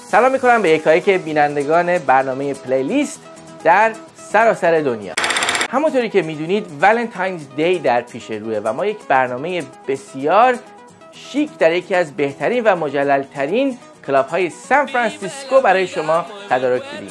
سلام میکنم به یکایک بینندگان برنامه پلیلیست در سراسر دنیا. همونطوری که میدونید ولنتاینز دی در پیش روه و ما یک برنامه بسیار شیک در یکی از بهترین و مجللترین کلاب های سان فرانسیسکو برای شما تدارک دیدیم.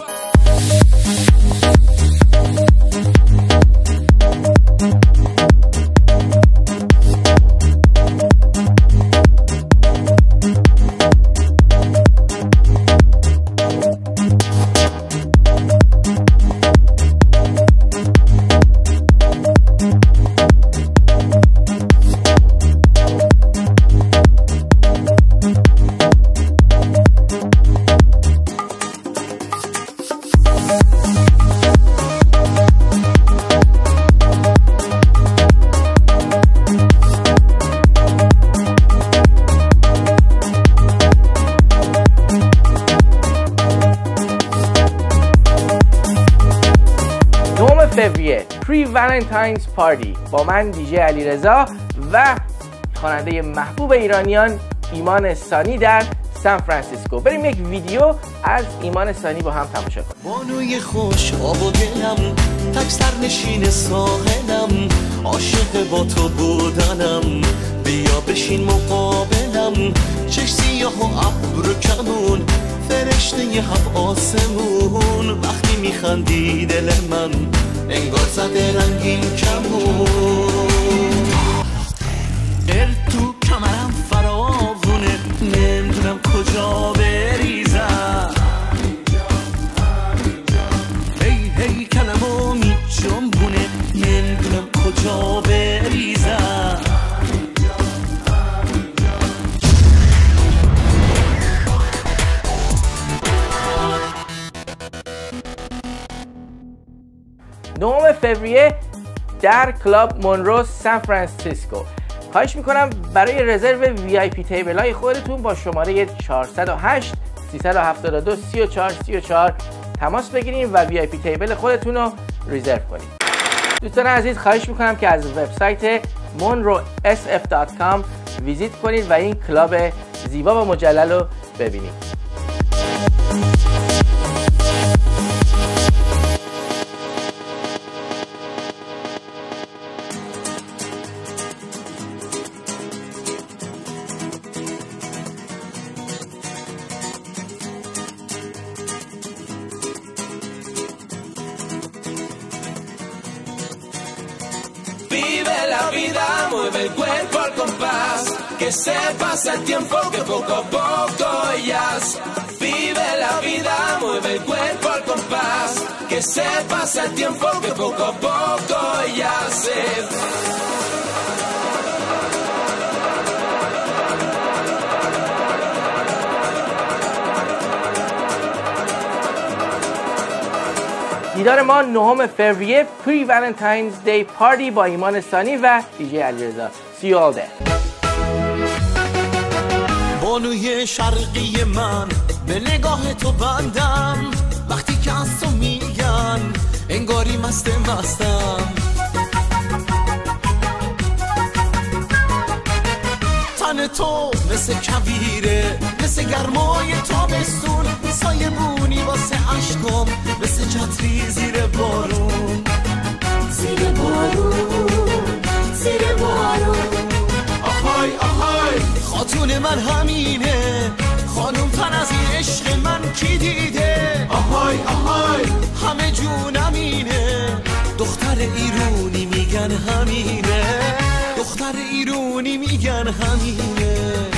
فوریه پری ولنتاینز پارتی با من دیجی علیرضا و خواننده محبوب ایرانیان ایمان سانی در سان فرانسیسکو. بریم یک ویدیو از ایمان سانی با هم تماشا کنیم. بانوی خوش آب و دلم، تک سرنشین ساحلم، عاشق با تو بودنم، بیا بشین مقابلم، چش سیاه و ابر و کمون، فرشته هفت آسمون، وقتی میخندی دل من انگار زده رنگین کمون، تو کمرم فراوونه، نمیدونم کجا بریزم، هی کلمو میجنبونه، نمیدونم کجا بریزم. نهم فوریه در کلاب مونرو سان فرانسیسکو. خواهش میکنم برای رزرو VIP تیبل های خودتون با شماره 408 372 3434 تماس بگیرید و VIP تیبل خودتون رو رزرو کنید. دوستان عزیز خواهش میکنم که از وبسایت monroesf.com ویزیت کنید و این کلاب زیبا و مجلل رو ببینید. Vive la vida, mueve el cuerpo al compás, que se pasa el tiempo que poco a poco ellas. Vive la vida, mueve el cuerpo al compás, que se pasa el tiempo que poco a poco ellas. دیدار ما 9 فوریه پری ولنتاینز دی پارتی با ایمان سانی و دیجی علیرضا. See you all there. بانوی شرقی من به نگاه تو بندم، وقتی که از تو میگن انگاری مستم، تن تو مثل کویره، مثل گرمای تابستون، سایه بونی واسه عشقم، مثل چتری زیر بارون، زیر بارون، زیر بارون. آهای آهای خاتون من همینه، خانوم تن از این عشق من کی دیده؟ آهای آهای همه جونم اینه، دختر ایرونی میگن همینه، دختر ایرونی میگن همینه.